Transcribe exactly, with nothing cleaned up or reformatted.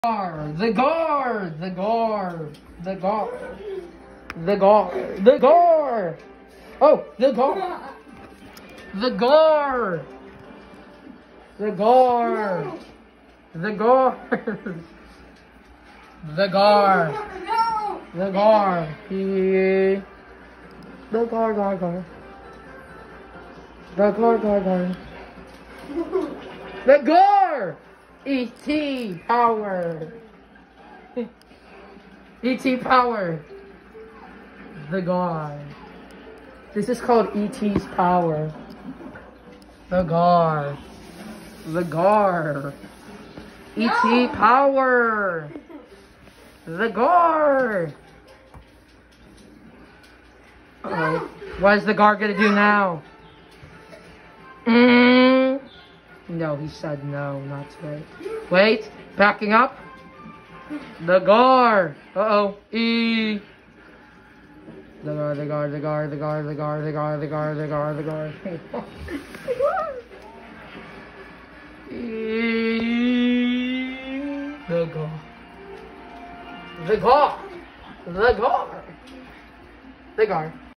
Gar, the guard, the guard, the guard, the guard, the guard. Oh, the guard, the guard, the guard, the guard, the guard, the guard. He, the guard, guard, guard, the guard, guard, guard, the guard. E T power. E T power. The guard. This is called E T's power. The guard. The guard. E T power. The guard. Uh-oh. What is the guard gonna do now? Mm. No, he said no, not today. Wait, backing up. The guard. Uh-oh. E. The guard, the guard, the guard, the guard, the guard, the guard, the guard, the guard, the guard. E. The guard. The guard. The guard. The guard.